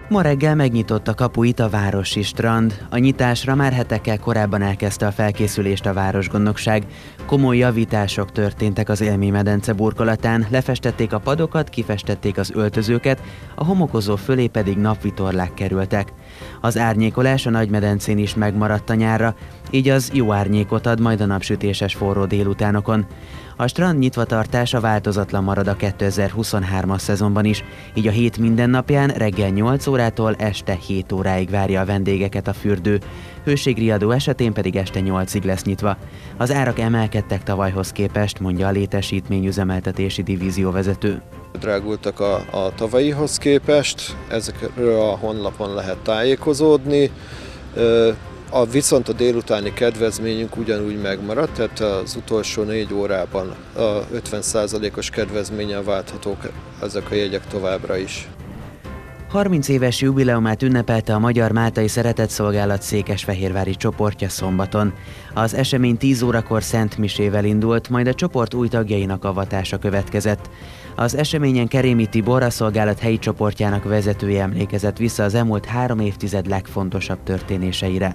Ma reggel megnyitott a kapuit a városi strand. A nyitásra már hetekkel korábban elkezdte a felkészülést a városgondnokság. Komoly javítások történtek az élménymedence burkolatán, lefestették a padokat, kifestették az öltözőket, a homokozó fölé pedig napvitorlák kerültek. Az árnyékolás a Nagymedencén is megmaradt a nyárra, így az jó árnyékot ad majd a napsütéses forró délutánokon. A strand nyitvatartása változatlan marad a 2023-as szezonban is, így a hét minden napján reggel 8 órától este 7 óráig várja a vendégeket a fürdő. Hőségriadó esetén pedig este 8-ig lesz nyitva. Az árak emelkedtek tavalyhoz képest, mondja a létesítményüzemeltetési divízióvezető. Drágultak a tavalyihoz képest, ezekről a honlapon lehet tájékozódni. Viszont a délutáni kedvezményünk ugyanúgy megmaradt, tehát az utolsó 4 órában a 50%-os kedvezménnyel válthatók ezek a jegyek továbbra is. 30 éves jubileumát ünnepelte a Magyar Máltai Szeretetszolgálat székesfehérvári csoportja szombaton. Az esemény 10 órakor Szent Misével indult, majd a csoport új tagjainak avatása következett. Az eseményen Kerémi Tibor, a szolgálat helyi csoportjának vezetője emlékezett vissza az elmúlt 3 évtized legfontosabb történéseire.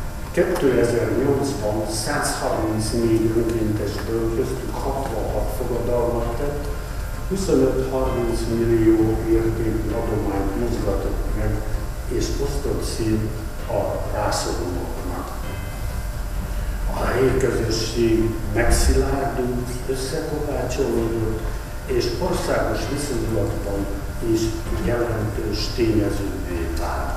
2008-ban 134 önkéntesből köztük 66 fogadalmat tett, 25-30 millió értékű adományt mozgatott meg és osztott szét a rászorulóknak. A helyi közösség megszilárdult, összekovácsolódott és országos viszonylatban is jelentős tényezővé vált.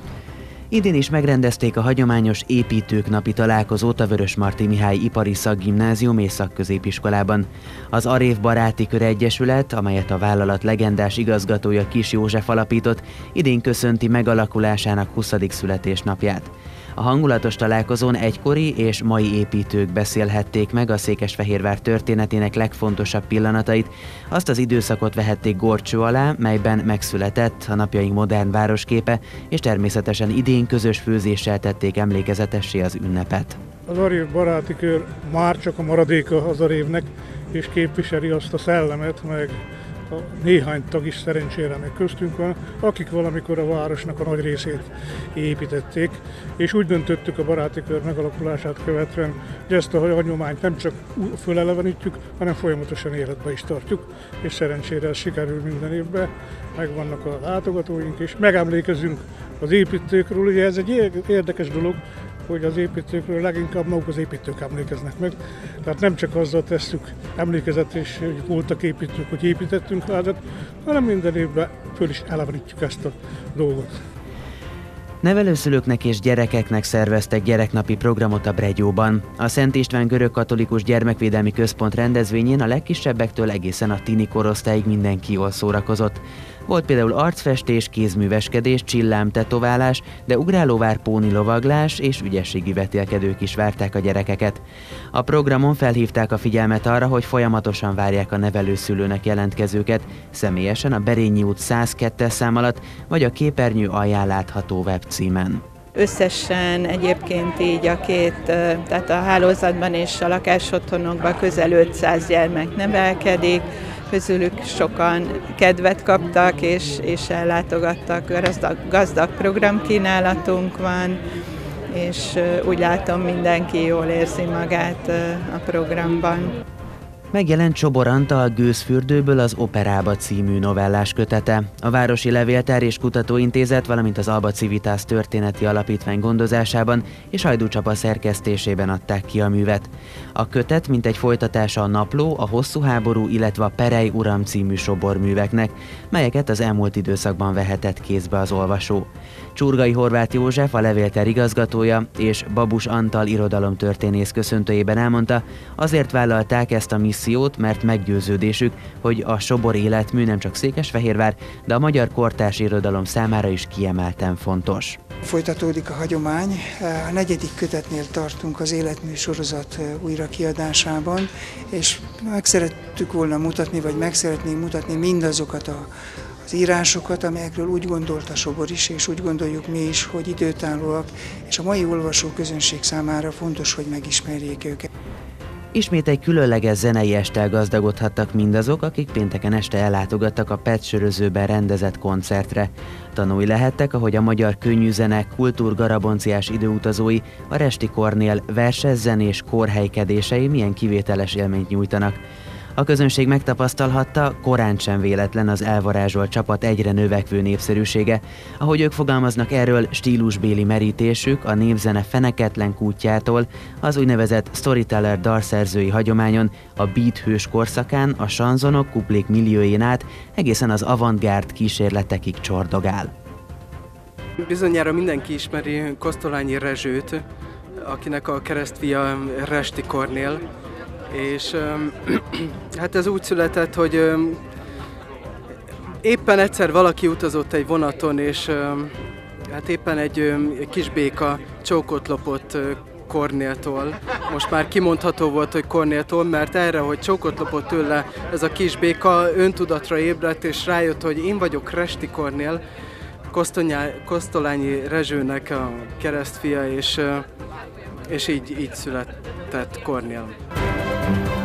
Idén is megrendezték a hagyományos építők napi találkozót a Vörösmarty Mihály Ipari Szakgimnázium és Szakközépiskolában. Az Arév Baráti Kör Egyesület, amelyet a vállalat legendás igazgatója Kis József alapított, idén köszönti megalakulásának 20. születésnapját. A hangulatos találkozón egykori és mai építők beszélhették meg a Székesfehérvár történetének legfontosabb pillanatait, azt az időszakot vehették górcső alá, melyben megszületett a napjaink modern városképe, és természetesen idén közös főzéssel tették emlékezetessé az ünnepet. Az Arév Baráti Kör már csak a maradéka az Arévnek, és képviseli azt a szellemet, meg a néhány tag is szerencsére meg köztünk van, akik valamikor a városnak a nagy részét építették, és úgy döntöttük a baráti kör megalakulását követően, hogy ezt a hagyományt nem csak fölelevenítjük, hanem folyamatosan életbe is tartjuk, és szerencsére ez sikerül minden évben, megvannak a látogatóink, és megemlékezünk az építőkről. Ugye ez egy érdekes dolog, hogy az építőkről leginkább maguk az építők emlékeznek meg. Tehát nem csak azzal tesszük emlékezetes, hogy voltak építők, hogy építettünk házat, hanem minden évben föl is elevenítjük ezt a dolgot. Nevelőszülőknek és gyerekeknek szerveztek gyereknapi programot a Bregyóban. A Szent István Görögkatolikus Gyermekvédelmi Központ rendezvényén a legkisebbektől egészen a tini korosztályig mindenki jól szórakozott. Volt például arcfestés, kézműveskedés, csillámtetoválás, de ugrálóvár, pónilovaglás és ügyességi vetélkedők is várták a gyerekeket. A programon felhívták a figyelmet arra, hogy folyamatosan várják a nevelőszülőnek jelentkezőket, személyesen a Berényi út 102-es szám alatt, vagy a képernyő alján látható webcímen. Összesen egyébként így tehát a hálózatban és a lakásotthonokban közel 500 gyermek nevelkedik, közülük sokan kedvet kaptak és ellátogattak, gazdag programkínálatunk van, és úgy látom, mindenki jól érzi magát a programban. Megjelent Csobor Antal Gőzfürdőből az Operába című novellás kötete. A Városi Levéltár és Kutatóintézet, valamint az Alba Civitas Történeti Alapítvány gondozásában és Hajdú Csaba szerkesztésében adták ki a művet. A kötet mintegy folytatása a Napló, a Hosszú háború, illetve a Perej uram című soborműveknek, melyeket az elmúlt időszakban vehetett kézbe az olvasó. Csurgai Horváth József, a Levéltár igazgatója, és Babus Antal irodalomtörténész köszöntőjében elmondta, azért vállalták ezt a missziót, mert meggyőződésük, hogy a sobor életmű nem csak Székesfehérvár, de a magyar kortárs irodalom számára is kiemelten fontos. Folytatódik a hagyomány. A 4. kötetnél tartunk az életmű sorozat újrakiadásában, és meg szerettük volna mutatni, vagy meg szeretnénk mutatni mindazokat az írásokat, amelyekről úgy gondolt a Sobor is, és úgy gondoljuk mi is, hogy időtállóak, és a mai olvasó közönség számára fontos, hogy megismerjék őket. Ismét egy különleges zenei estel gazdagodhattak mindazok, akik pénteken este ellátogattak a PET sörözőben rendezett koncertre. Tanúi lehettek, ahogy a magyar könnyűzene kultúrgarabonciás időutazói, a Resti Kornél verses-zenés kórhelykedései milyen kivételes élményt nyújtanak. A közönség megtapasztalhatta, korán sem véletlen az elvarázsolt csapat egyre növekvő népszerűsége. Ahogy ők fogalmaznak erről, stílusbéli merítésük a népzene feneketlen kútjától, az úgynevezett storyteller dalszerzői hagyományon, a beat hős korszakán, a sanzonok, kuplék milliójén át, egészen az avantgárd kísérletekig csordogál. Bizonyára mindenki ismeri Kosztolányi Rezsőt, akinek a keresztfia Resti Kornél. És hát ez úgy született, hogy éppen egyszer valaki utazott egy vonaton, és hát éppen egy kis béka csókot lopott Kornéltól. Most már kimondható volt, hogy Kornéltól, mert erre, hogy csókot lopott tőle ez a kis béka, öntudatra ébredt, és rájött, hogy én vagyok Resti Kornél, Kosztolányi Rezsőnek a keresztfia, és így született Kornél.